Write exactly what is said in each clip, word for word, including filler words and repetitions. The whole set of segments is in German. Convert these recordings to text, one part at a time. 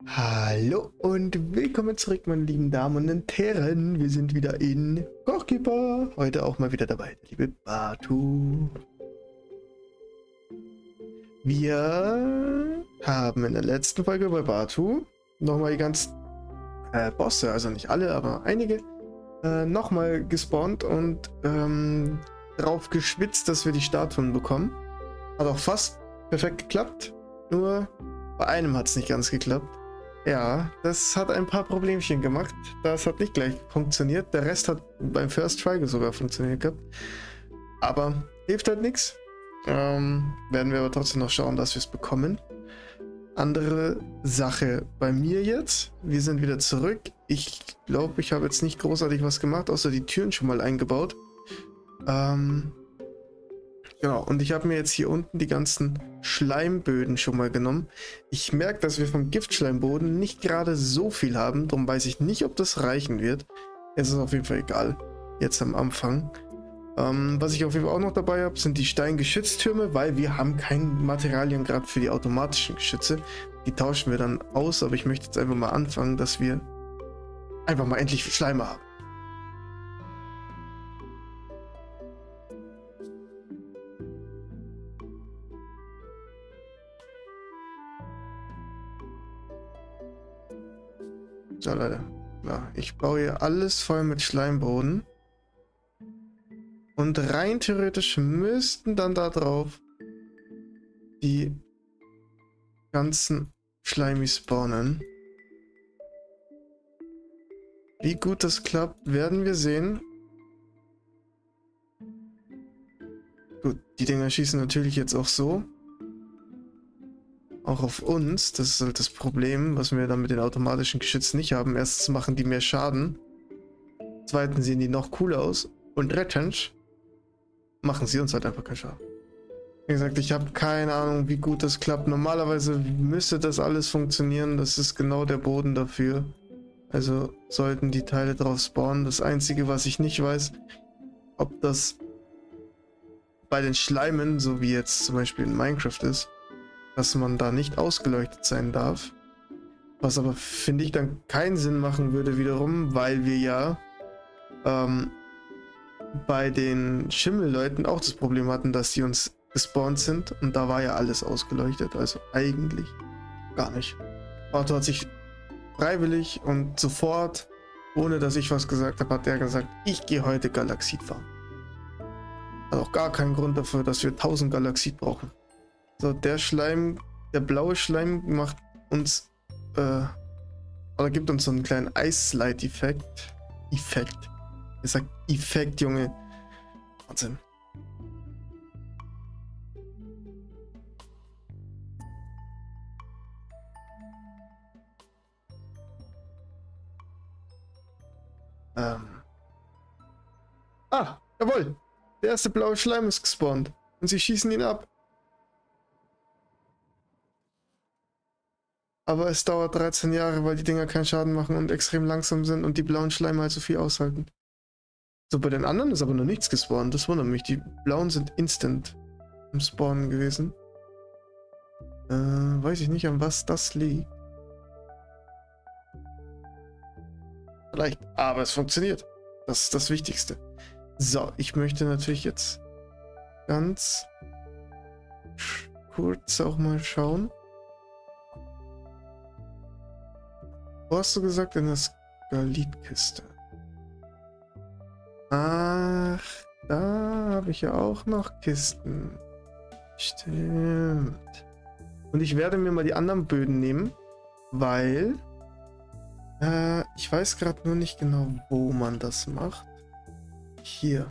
Hallo und willkommen zurück, meine lieben Damen und Herren. Wir sind wieder in Kochkeeper. Heute auch mal wieder dabei, der liebe Batu. Wir haben in der letzten Folge bei Batu nochmal die ganzen äh, Bosse, also nicht alle, aber einige, äh, nochmal gespawnt und ähm, drauf geschwitzt, dass wir die Statuen bekommen. Hat auch fast perfekt geklappt, nur bei einem hat es nicht ganz geklappt. Ja, das hat ein paar Problemchen gemacht. Das hat nicht gleich funktioniert. Der Rest hat beim First Try sogar funktioniert gehabt. Aber hilft halt nichts. Ähm, werden wir aber trotzdem noch schauen, dass wir es bekommen. Andere Sache bei mir jetzt. Wir sind wieder zurück. Ich glaube, ich habe jetzt nicht großartig was gemacht, außer die Türen schon mal eingebaut. Ähm... Genau, und ich habe mir jetzt hier unten die ganzen Schleimböden schon mal genommen. Ich merke, dass wir vom Giftschleimboden nicht gerade so viel haben. Darum weiß ich nicht, ob das reichen wird. Es ist auf jeden Fall egal. Jetzt am Anfang. Ähm, was ich auf jeden Fall auch noch dabei habe, sind die Steingeschütztürme, weil wir haben kein Materialien gerade für die automatischen Geschütze. Die tauschen wir dann aus, aber ich möchte jetzt einfach mal anfangen, dass wir einfach mal endlich Schleime haben. So, Leute. Ja, ich baue hier alles voll mit Schleimboden. Und rein theoretisch müssten dann da drauf die ganzen Schleimis spawnen. Wie gut das klappt, werden wir sehen. Gut, die Dinger schießen natürlich jetzt auch so. Auch auf uns, das ist halt das Problem, was wir dann mit den automatischen Geschützen nicht haben. Erstens machen die mehr Schaden. Zweitens sehen die noch cooler aus. Und drittens machen sie uns halt einfach keinen Schaden. Wie gesagt, ich habe keine Ahnung, wie gut das klappt. Normalerweise müsste das alles funktionieren. Das ist genau der Boden dafür. Also sollten die Teile drauf spawnen. Das Einzige, was ich nicht weiß, ob das bei den Schleimen, so wie jetzt zum Beispiel in Minecraft ist, dass man da nicht ausgeleuchtet sein darf. Was aber, finde ich, dann keinen Sinn machen würde wiederum, weil wir ja ähm, bei den Schimmelleuten auch das Problem hatten, dass die uns gespawnt sind und da war ja alles ausgeleuchtet, also eigentlich gar nicht. Otto hat sich freiwillig und sofort, ohne dass ich was gesagt habe, hat er gesagt, ich gehe heute Galaxit fahren. Hat auch gar keinen Grund dafür, dass wir tausend Galaxit brauchen. So, der Schleim, der blaue Schleim macht uns, äh, oder gibt uns so einen kleinen Ice-Slide-Effekt. Effekt. Er sagt Effekt, Junge. Wahnsinn. Ähm. Ah, jawohl. Der erste blaue Schleim ist gespawnt. Und sie schießen ihn ab. Aber es dauert dreizehn Jahre, weil die Dinger keinen Schaden machen und extrem langsam sind und die blauen Schleime halt so viel aushalten. So, bei den anderen ist aber noch nichts gespawnt. Das wundert mich. Die blauen sind instant im Spawnen gewesen. Äh, weiß ich nicht, an was das liegt. Vielleicht. Aber es funktioniert. Das ist das Wichtigste. So, ich möchte natürlich jetzt ganz kurz auch mal schauen. Wo hast du gesagt, in der Skalitkiste? Ach, da habe ich ja auch noch Kisten. Stimmt. Und ich werde mir mal die anderen Böden nehmen, weil äh, ich weiß gerade nur nicht genau, wo man das macht. Hier.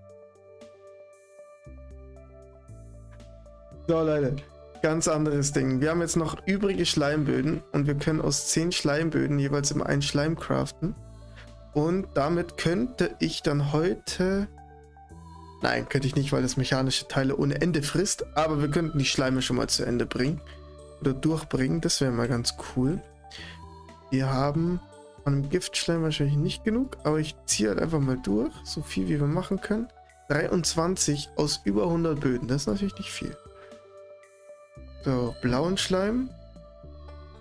So, Leute. Ganz anderes Ding. Wir haben jetzt noch übrige Schleimböden und wir können aus zehn Schleimböden jeweils immer einen Schleim craften. Und damit könnte ich dann heute... Nein, könnte ich nicht, weil das mechanische Teile ohne Ende frisst. Aber wir könnten die Schleime schon mal zu Ende bringen. Oder durchbringen. Das wäre mal ganz cool. Wir haben von einem Giftschleim wahrscheinlich nicht genug. Aber ich ziehe halt einfach mal durch. So viel wie wir machen können. dreiundzwanzig aus über hundert Böden. Das ist natürlich nicht viel. So, blauen Schleim.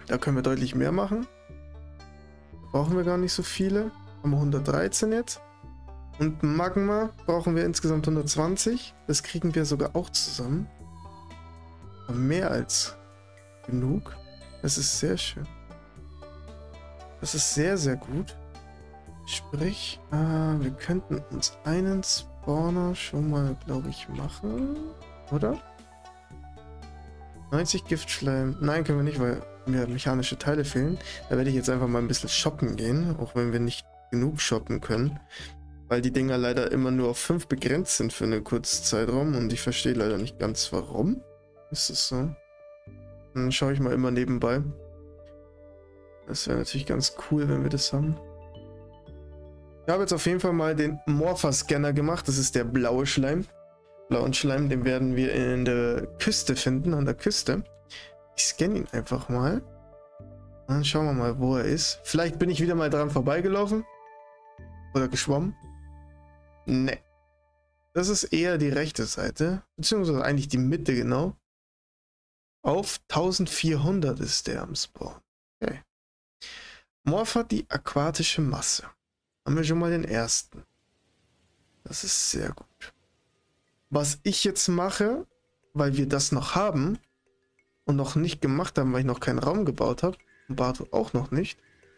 Da können wir deutlich mehr machen. Brauchen wir gar nicht so viele. Haben wir hundertdreizehn jetzt. Und Magma brauchen wir insgesamt hundertzwanzig. Das kriegen wir sogar auch zusammen. Aber mehr als genug. Das ist sehr schön. Das ist sehr, sehr gut. Sprich, äh, wir könnten uns einen Spawner schon mal, glaube ich, machen. Oder? neunzig Giftschleim. Nein, können wir nicht, weil mir mechanische Teile fehlen. Da werde ich jetzt einfach mal ein bisschen shoppen gehen, auch wenn wir nicht genug shoppen können. Weil die Dinger leider immer nur auf fünf begrenzt sind für einen kurzen Zeitraum und ich verstehe leider nicht ganz warum. Ist das so? Dann schaue ich mal immer nebenbei. Das wäre natürlich ganz cool, wenn wir das haben. Ich habe jetzt auf jeden Fall mal den Morpher-Scanner gemacht. Das ist der blaue Schleim. Blauen Schleim, den werden wir in der Küste finden, an der Küste. Ich scanne ihn einfach mal. Dann schauen wir mal, wo er ist. Vielleicht bin ich wieder mal dran vorbeigelaufen. Oder geschwommen. Ne. Das ist eher die rechte Seite. Beziehungsweise eigentlich die Mitte genau. Auf eintausendvierhundert ist der am Spawn. Okay. Morpher die aquatische Masse. Haben wir schon mal den ersten. Das ist sehr gut. Was ich jetzt mache, weil wir das noch haben und noch nicht gemacht haben, weil ich noch keinen Raum gebaut habe, und Barto auch noch nicht,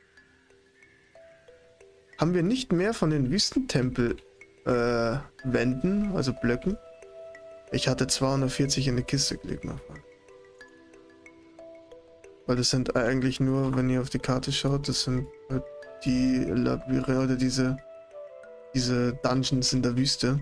haben wir nicht mehr von den Wüstentempel äh, Wänden, also Blöcken. Ich hatte zweihundertvierzig in die Kiste gelegt nochmal. Weil das sind eigentlich nur, wenn ihr auf die Karte schaut, das sind die Labyrinthe oder diese, diese Dungeons in der Wüste.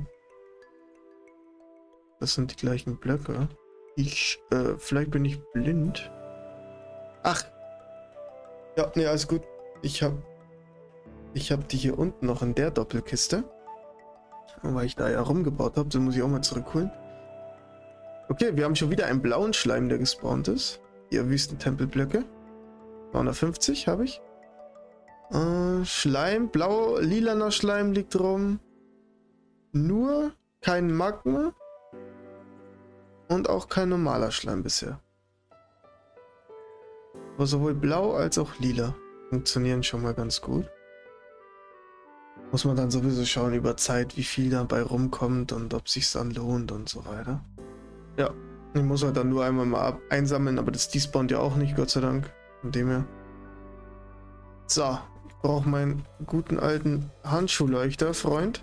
Das sind die gleichen Blöcke. Ich, äh, vielleicht bin ich blind. Ach. Ja, ne, alles gut. Ich hab, ich hab die hier unten noch in der Doppelkiste. Weil ich da ja rumgebaut habe, dann muss ich auch mal zurückholen. Okay, wir haben schon wieder einen blauen Schleim, der gespawnt ist. Hier Wüstentempelblöcke. zweihundertfünfzig habe ich. Äh, Schleim, blau, lilaner Schleim liegt rum. Nur kein Magma. Und auch kein normaler Schleim bisher. Aber sowohl blau als auch lila funktionieren schon mal ganz gut. Muss man dann sowieso schauen über Zeit, wie viel dabei rumkommt und ob sich's dann lohnt und so weiter. Ja, ich muss halt dann nur einmal mal ab einsammeln, aber das despawnt ja auch nicht, Gott sei Dank. Von dem her. So, ich brauche meinen guten alten Handschuhleuchter, Freund.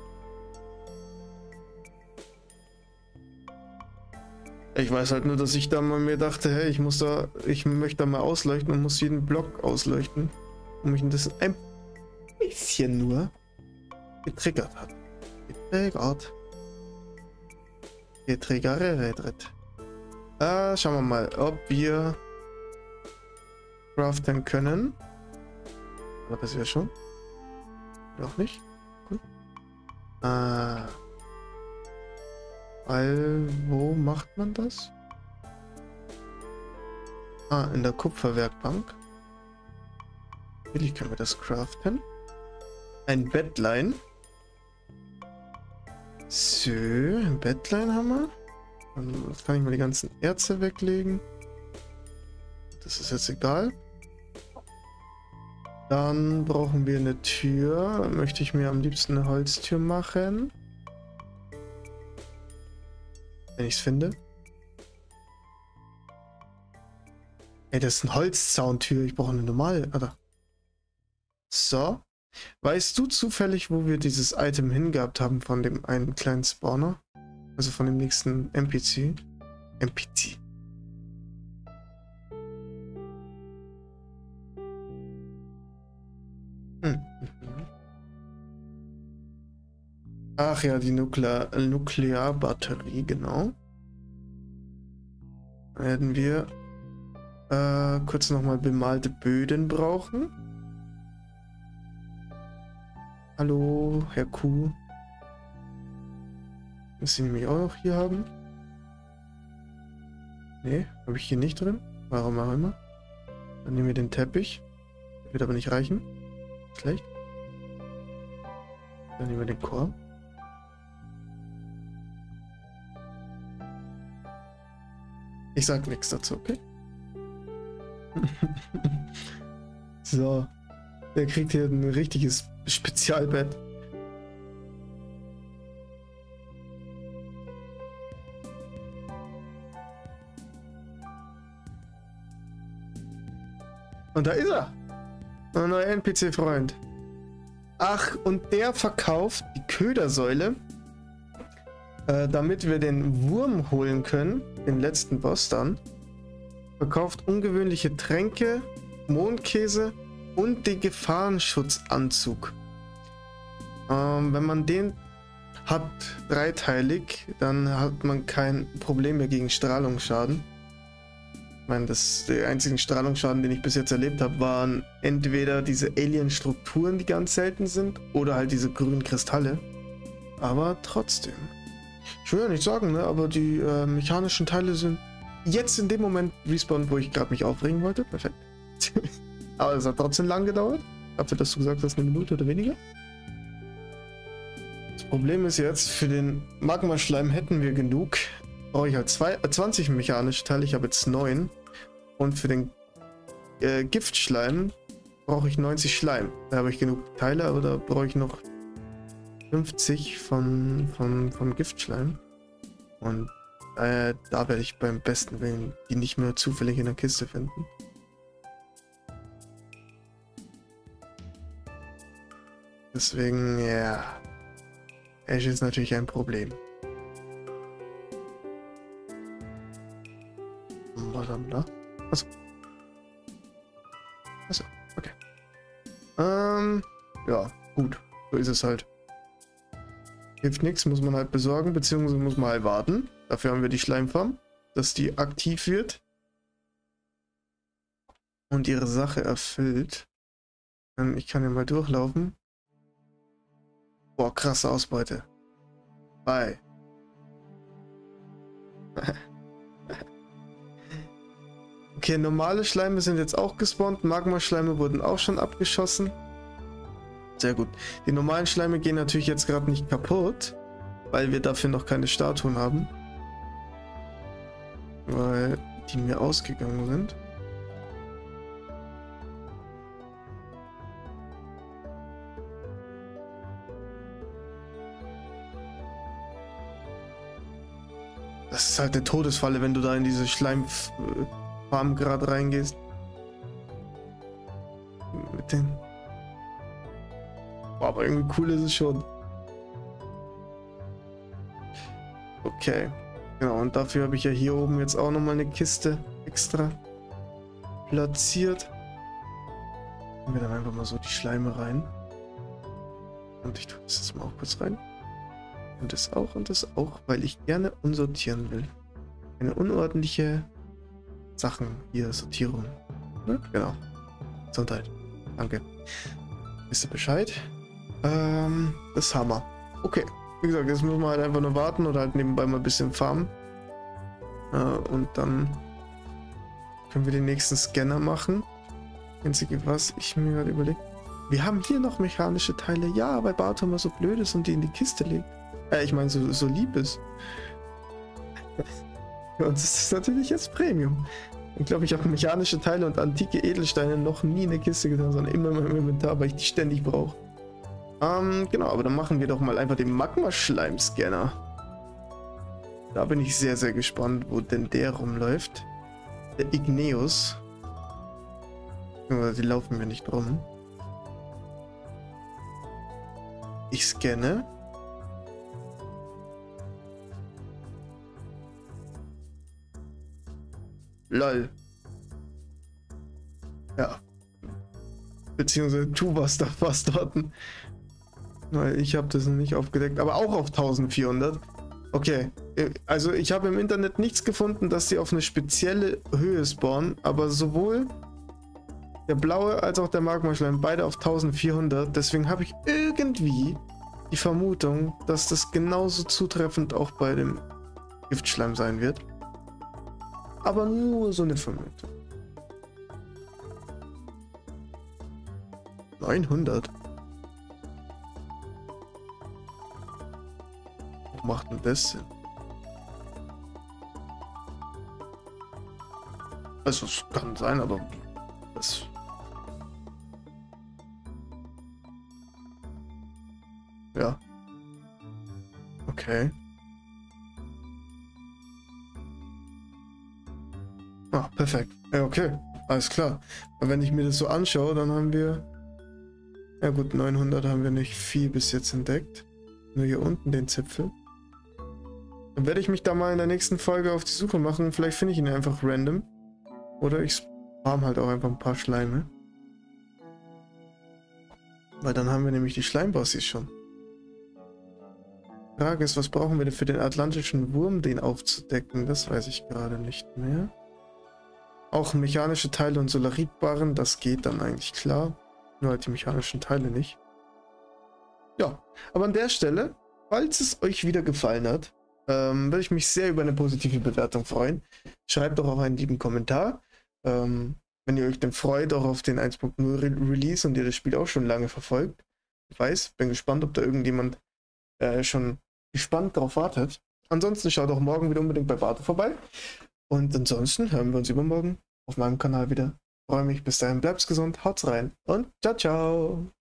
Ich weiß halt nur, dass ich da mal mir dachte, hey, ich muss da, ich möchte da mal ausleuchten und muss jeden Block ausleuchten. Und mich das ein bisschen nur getriggert hat. Getriggert. Getriggert. Äh, schauen wir mal, ob wir craften können. Aber das wäre schon. Doch nicht. Gut. Äh. Weil, wo macht man das? Ah, in der Kupferwerkbank. Natürlich können wir das craften. Ein Bettlein. So, ein Bettlein haben wir. Dann kann ich mal die ganzen Erze weglegen. Das ist jetzt egal. Dann brauchen wir eine Tür. Dann möchte ich mir am liebsten eine Holztür machen. Wenn ich es finde. Ey, das ist eine Holzzauntür. Ich brauche eine normale. Alter. So. Weißt du zufällig, wo wir dieses Item hingehabt haben von dem einen kleinen Spawner? Also von dem nächsten N P C? N P C. Hm. Ach ja, die Nuklear Nuklearbatterie, genau. Werden wir äh, kurz nochmal bemalte Böden brauchen. Hallo, Herr Kuh. Müssen Sie nämlich auch noch hier haben? Ne, habe ich hier nicht drin. Warum auch immer. Dann nehmen wir den Teppich. Wird aber nicht reichen. Schlecht. Dann nehmen wir den Korb. Ich sag nichts dazu, okay? So. Der kriegt hier ein richtiges Spezialbett. Und da ist er. Ein neuer N P C-Freund. Ach, und der verkauft die Ködersäule, äh, damit wir den Wurm holen können, den letzten Boss dann. Verkauft ungewöhnliche Tränke, Mondkäse und den Gefahrenschutzanzug. Ähm, wenn man den hat, dreiteilig, dann hat man kein Problem mehr gegen Strahlungsschaden. Ich meine, das, der einzigen Strahlungsschaden, den ich bis jetzt erlebt habe, waren entweder diese Alien-Strukturen, die ganz selten sind, oder halt diese grünen Kristalle. Aber trotzdem. Ich will ja nicht sagen, ne, aber die äh, mechanischen Teile sind jetzt in dem Moment respawned, wo ich gerade mich aufregen wollte. Perfekt. Aber es hat trotzdem lang gedauert. Dafür, dass du gesagt hast, eine Minute oder weniger. Das Problem ist jetzt, für den Magma-Schleim hätten wir genug. Brauche ich halt zwei, äh, zwanzig mechanische Teile. Ich habe jetzt neun. Und für den äh, Giftschleim brauche ich neunzig Schleim. Da habe ich genug Teile, aber da brauche ich noch fünfzig von, von, von Giftschleim. Und äh, da werde ich beim besten Willen die nicht mehr zufällig in der Kiste finden. Deswegen, ja. Ash ist natürlich ein Problem. Was haben wir da? Achso. Achso, okay. Ähm, ja, gut. So ist es halt. Hilft nichts, muss man halt besorgen, beziehungsweise muss man halt warten. Dafür haben wir die Schleimfarm, dass die aktiv wird und ihre Sache erfüllt. Ähm, ich kann ja mal durchlaufen. Boah, krasse Ausbeute. Bye. Okay, normale Schleime sind jetzt auch gespawnt. Magma-Schleime wurden auch schon abgeschossen. Sehr gut. Die normalen Schleime gehen natürlich jetzt gerade nicht kaputt, weil wir dafür noch keine Statuen haben. Weil die mir ausgegangen sind. Das ist halt eine Todesfalle, wenn du da in diese Schleimfarm gerade reingehst. Mit den... Boah, aber irgendwie cool ist es schon. Okay. Genau, und dafür habe ich ja hier oben jetzt auch nochmal eine Kiste extra platziert. Nehmen wir dann einfach mal so die Schleime rein. Und ich tue das jetzt mal auch kurz rein. Und das auch und das auch, weil ich gerne unsortieren will. Eine unordentliche Sachen hier, Sortierung. Ne? Genau. Gesundheit. Danke. Wisst ihr Bescheid? Ähm, das haben wir. Okay. Wie gesagt, jetzt müssen wir halt einfach nur warten oder halt nebenbei mal ein bisschen farmen. Äh, und dann können wir den nächsten Scanner machen. Einzige, was ich mir gerade überlege. Wir haben hier noch mechanische Teile. Ja, weil Barto immer so blöd ist und die in die Kiste legt. Äh, ich meine, so, so lieb ist. Für uns ist das natürlich jetzt Premium. Ich glaube, ich habe mechanische Teile und antike Edelsteine noch nie in eine Kiste getan, sondern immer in meinem Inventar, weil ich die ständig brauche. Ähm, genau, aber dann machen wir doch mal einfach den Magma-Schleim-Scanner. Da bin ich sehr, sehr gespannt, wo denn der rumläuft. Der Igneus. Die laufen mir nicht rum. Ich scanne. Lol. Ja. Beziehungsweise du warst da fast dort. Weil ich habe das noch nicht aufgedeckt. Aber auch auf eintausendvierhundert. Okay. Also ich habe im Internet nichts gefunden, dass sie auf eine spezielle Höhe spawnen. Aber sowohl der blaue als auch der Magma-Schleim beide auf eintausendvierhundert. Deswegen habe ich irgendwie die Vermutung, dass das genauso zutreffend auch bei dem Giftschleim sein wird. Aber nur so eine Vermutung. neunhundert. Wo macht denn das Sinn? Also es kann sein, aber das... Ja. Okay. Ah, perfekt. Ja, okay. Alles klar. Aber wenn ich mir das so anschaue, dann haben wir... Ja gut, neunhundert haben wir nicht viel bis jetzt entdeckt. Nur hier unten den Zipfel. Dann werde ich mich da mal in der nächsten Folge auf die Suche machen. Vielleicht finde ich ihn einfach random. Oder ich spam halt auch einfach ein paar Schleime. Weil dann haben wir nämlich die Schleimbossis schon. Die Frage ist, was brauchen wir denn für den atlantischen Wurm, den aufzudecken? Das weiß ich gerade nicht mehr. Auch mechanische Teile und Solaritbarren, das geht dann eigentlich klar. Nur halt die mechanischen Teile nicht. Ja, aber an der Stelle, falls es euch wieder gefallen hat, ähm, würde ich mich sehr über eine positive Bewertung freuen. Schreibt doch auch einen lieben Kommentar. Ähm, wenn ihr euch denn freut, auch auf den eins Punkt null Re Release und ihr das Spiel auch schon lange verfolgt. Ich weiß, bin gespannt, ob da irgendjemand äh, schon gespannt darauf wartet. Ansonsten schaut auch morgen wieder unbedingt bei Barte vorbei. Und ansonsten hören wir uns übermorgen auf meinem Kanal wieder. Freue mich, bis dahin, bleibt's gesund, haut's rein und ciao, ciao!